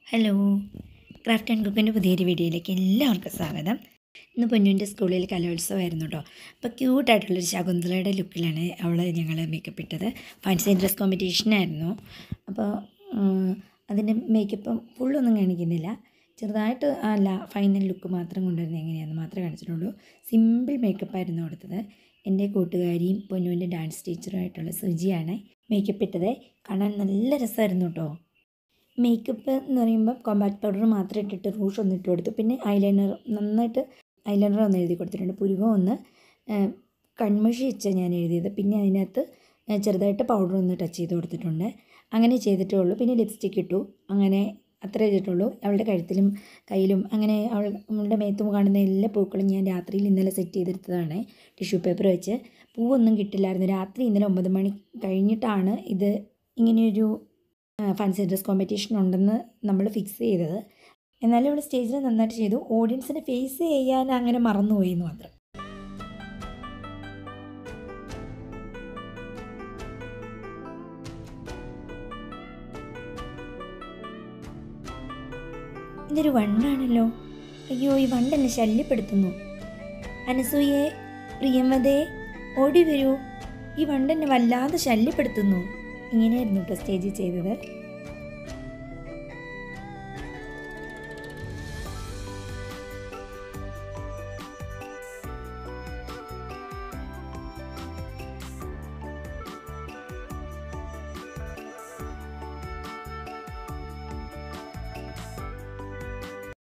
Hello, craft and കുക്കിൻ്റെ പുതിയൊരു വീഡിയോയിലേക്ക് എല്ലാവർക്കും സ്വാഗതം. ഇന്ന് പൊന്നുവിൻ്റെ സ്കൂളിൽ കലോത്സവമായിരുന്നു കേട്ടോ. അപ്പോൾ ക്യൂട്ടായിട്ടുള്ളൊരു ശകുന്തളയുടെ ലുക്കിലാണ് ഞങ്ങൾ മേക്കപ്പ് ഇട്ടത്. ഫാൻസി ഡ്രസ് കോമ്പറ്റീഷനായിരുന്നു. അപ്പോൾ അതിൻ്റെ മേക്കപ്പ് ഫുള്ളൊന്നും കാണിക്കുന്നില്ല, ചെറുതായിട്ട് ഫൈനൽ ലുക്ക് മാത്രം കൊണ്ടുവരുന്നത് എങ്ങനെയാണെന്ന് മാത്രമേ കാണിച്ചിട്ടുള്ളൂ. സിമ്പിൾ മേക്കപ്പായിരുന്നു കൊടുത്തത്. എൻ്റെ കൂട്ടുകാരിയും പൊന്നുവിൻ്റെ ഡാൻസ് ടീച്ചറുമായിട്ടുള്ള സുജിയാണ് മേക്കപ്പ് ഇട്ടത്. കാണാൻ നല്ല രസമായിരുന്നു കേട്ടോ. മേക്കപ്പ് എന്ന് പറയുമ്പോൾ കോമ്പാക്ട് പൗഡർ മാത്രം ഇട്ടിട്ട് റൂഷ് ഒന്ന് ഇട്ട് കൊടുത്തു. പിന്നെ ഐലൈനർ നന്നായിട്ട് ഐലൈനർ ഒന്ന് എഴുതി കൊടുത്തിട്ടുണ്ട്. പുരുകം ഒന്ന് കൺമഷി വെച്ചാൽ ഞാൻ എഴുതിയത്. പിന്നെ അതിനകത്ത് ചെറുതായിട്ട് പൗഡർ ഒന്ന് ടച്ച് ചെയ്ത് കൊടുത്തിട്ടുണ്ട്. അങ്ങനെ ചെയ്തിട്ടേ ഉള്ളൂ. പിന്നെ ലിപ്സ്റ്റിക്ക് ഇട്ടു. അങ്ങനെ അത്രേ ചെയ്തിട്ടുള്ളൂ. അവളുടെ കഴുത്തിലും കയ്യിലും അങ്ങനെ അവളുടെ മേത്തും കാണുന്ന എല്ലാ പൂക്കളും ഞാൻ രാത്രിയിൽ ഇന്നലെ സെറ്റ് ചെയ്തെടുത്തതാണ് ടിഷ്യൂ പേപ്പർ വെച്ച്. പൂവൊന്നും കിട്ടില്ലായിരുന്നു. രാത്രി ഇന്നലെ 9 മണി കഴിഞ്ഞിട്ടാണ് ഇത് ഇങ്ങനെയൊരു ഫാൻസി ഡ്രസ് കോമ്പറ്റീഷൻ ഉണ്ടെന്ന് നമ്മൾ ഫിക്സ് ചെയ്തത്. എന്നാലും ഇവിടെ സ്റ്റേജിൽ നന്നായിട്ട് ചെയ്തു. ഓഡിയൻസിനെ ഫേസ് ചെയ്യാൻ അങ്ങനെ മറന്നുപോയി എന്ന് മാത്രം. ഇതൊരു വണ്ടാണല്ലോ. അയ്യോ, ഈ വണ്ടെന്നെ ശല്യപ്പെടുത്തുന്നു. അനസൂയെ, പ്രിയമതേ, ഓടി വരൂ, ഈ വണ്ടെന്നെ വല്ലാതെ ശല്യപ്പെടുത്തുന്നു. ഇങ്ങനെയായിരുന്നു കേട്ടോ സ്റ്റേജിൽ ചെയ്തത്.